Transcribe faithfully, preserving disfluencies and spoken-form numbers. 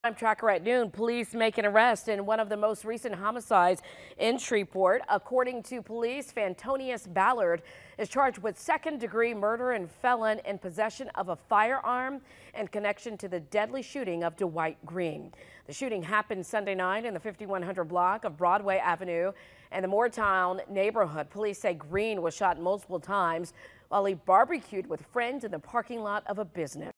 Crime Tracker at noon. Police make an arrest in one of the most recent homicides in Shreveport. According to police, Fantonius Ballard is charged with second-degree murder and felon in possession of a firearm in connection to the deadly shooting of Dwight Green. The shooting happened Sunday night in the fifty-one hundred block of Broadway Avenue in the Moortown neighborhood. Police say Green was shot multiple times while he barbecued with friends in the parking lot of a business.